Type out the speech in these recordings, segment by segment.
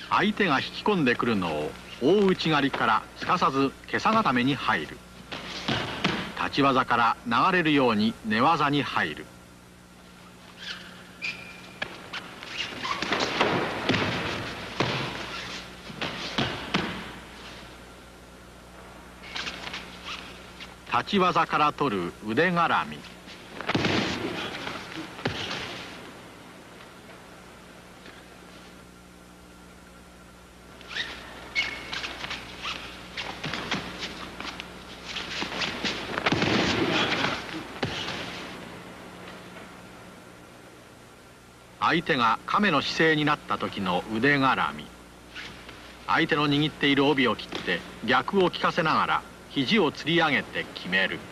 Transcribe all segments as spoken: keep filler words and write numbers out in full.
相手が引き込んでくるのを大内刈りからすかさず袈裟固めに入る。立ち技から流れるように寝技に入る。立ち技から取る腕絡み。相手が亀の姿勢になった時の腕絡み。相手の握っている帯を切って逆を利かせながら肘を吊り上げて決める。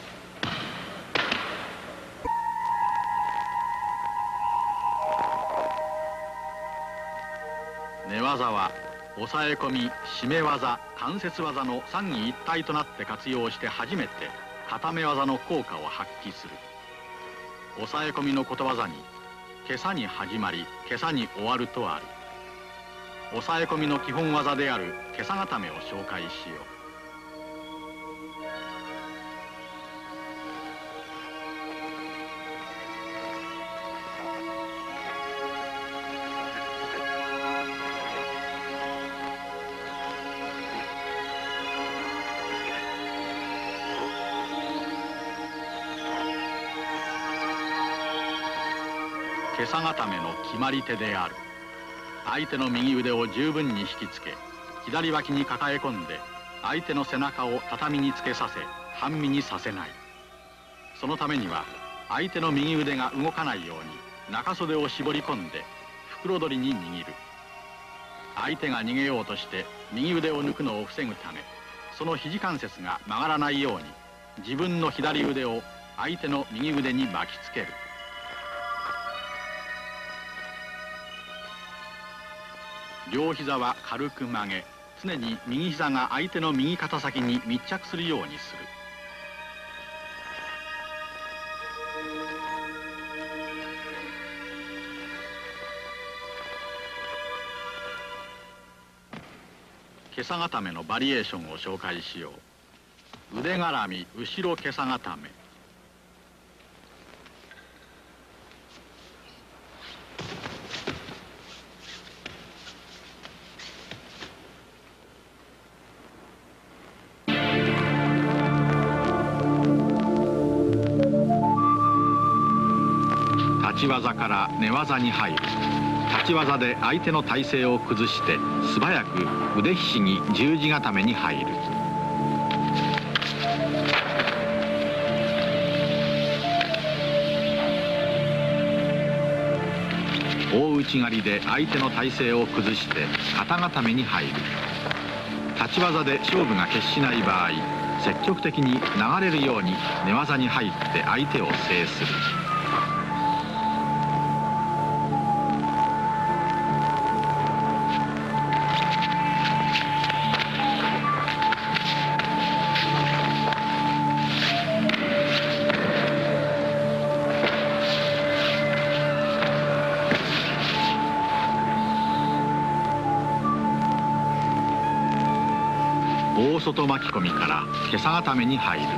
寝技は抑え込み、締め技、関節技の三位一体となって活用して初めて固め技の効果を発揮する。抑え込みのことわざに袈裟に始まり袈裟に終わるとある。抑え込みの基本技である袈裟固めを紹介しよう。袈裟固めの決まり手である。相手の右腕を十分に引きつけ、左脇に抱え込んで相手の背中を畳につけさせ半身にさせない。そのためには相手の右腕が動かないように中袖を絞り込んで袋取りに握る。相手が逃げようとして右腕を抜くのを防ぐため、その肘関節が曲がらないように自分の左腕を相手の右腕に巻きつける。両膝は軽く曲げ、常に右膝が相手の右肩先に密着するようにする。袈裟固めのバリエーションを紹介しよう。腕絡み後ろ袈裟固め。立ち技から寝技に入る。立ち技で相手の体勢を崩して素早く腕ひしぎ十字固めに入る。大内刈りで相手の体勢を崩して肩固めに入る。立ち技で勝負が決しない場合、積極的に流れるように寝技に入って相手を制する。大外巻き込みから袈裟固めに入る。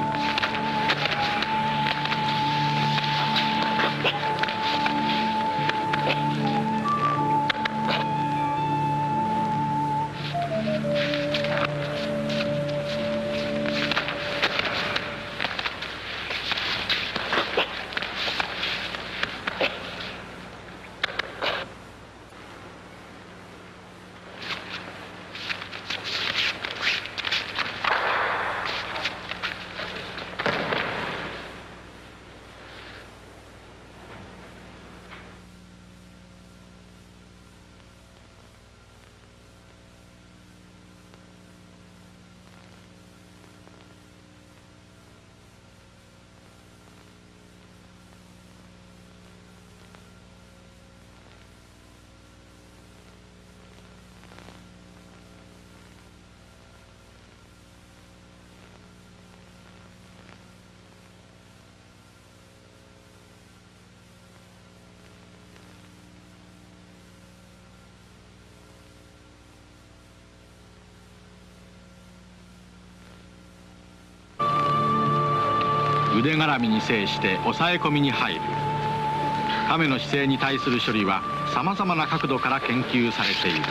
腕絡みに制して抑え込みに入る。亀の姿勢に対する処理はさまざまな角度から研究されている。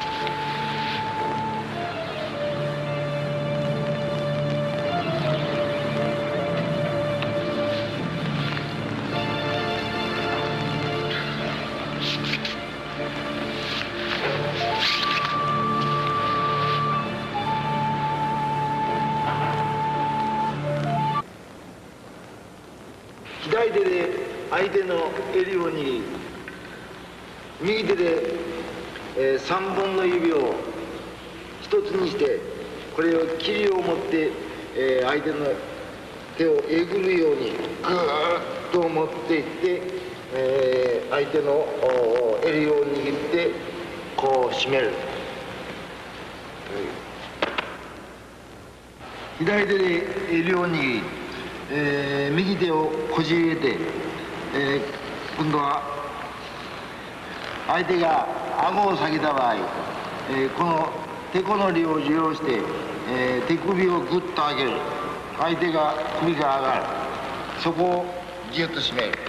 左手で相手の襟を握り、右手で、えー、さんぼんの指を一つにして、これを霧を持って、えー、相手の手をえぐるようにぐーっと持っていって、えー、相手の襟を握ってこう締める。左手で襟を握り、えー、右手をこじ入れて、えー、今度は相手が顎を下げた場合、えー、この手このりを利用して、えー、手首をぐっと上げる。相手が首が上がる。そこをギュッと締める。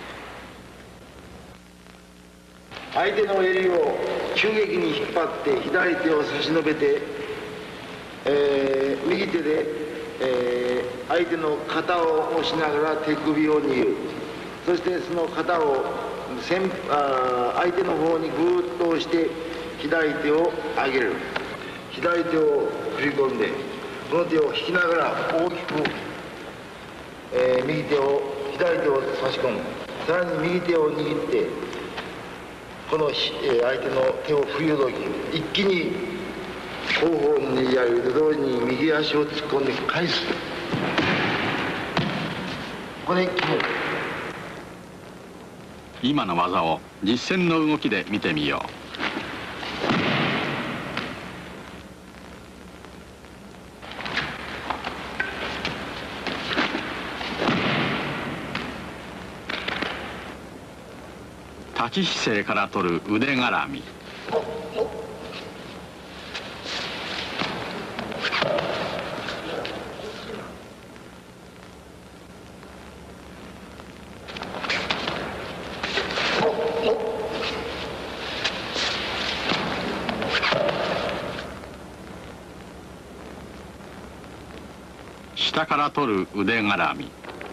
相手の襟を急激に引っ張って左手を差し伸べて、えー、右手で、えー、相手の肩を押しながら手首を握る。そしてその肩を先あ相手の方にぐーっと押して左手を上げる。左手を振り込んでこの手を引きながら大きく、えー、右手を左手を差し込む。さらに右手を握ってこの、えー、相手の手を振りほどき一気に後方にねじ上げると同時に右足を突っ込んで返す。これ決める。 今の技を実践の動きで見てみよう。立ち姿勢から取る腕絡み。下から取る腕絡み。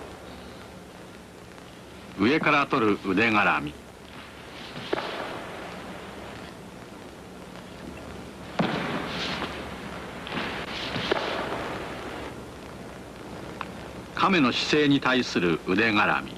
上から取る腕絡み。亀の姿勢に対する腕絡み。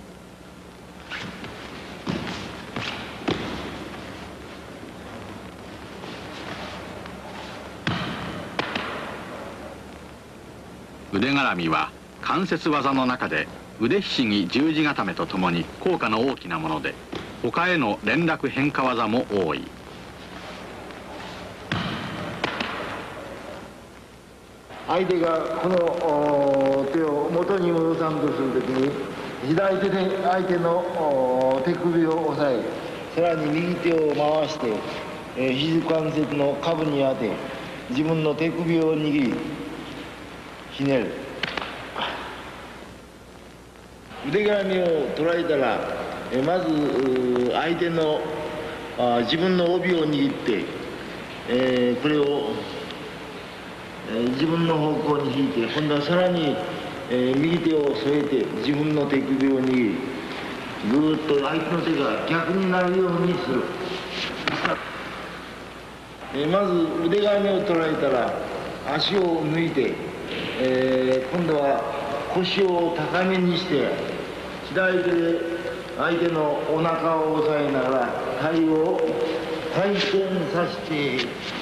腕絡みは関節技の中で腕ひしぎ十字固めとともに効果の大きなもので、他への連絡変化技も多い。 相手がこの手を元に戻さんとするときに左手で相手の手首を押さえ、さらに右手を回して、えー、肘関節の下部に当て自分の手首を握りひねる。腕絡みを捉えたら、えまず相手のあ自分の帯を握って、えー、これを、えー、自分の方向に引いて、今度はさらに、えー、右手を添えて自分の手首を握り、ぐーっと相手の手が逆になるようにする。えー、まず腕絡みを捉えたら足を抜いて、えー、今度は腰を高めにして左手で相手のお腹を押さえながら体を回転させて、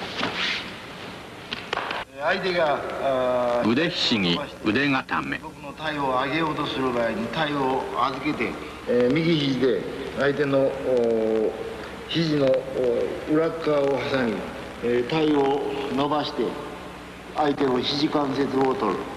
相手が腕ひしぎ腕固め。 僕の体を上げようとする場合に体を預けて、えー、右肘で相手の肘の裏側を挟み、えー、体を伸ばして相手の肘関節を取る。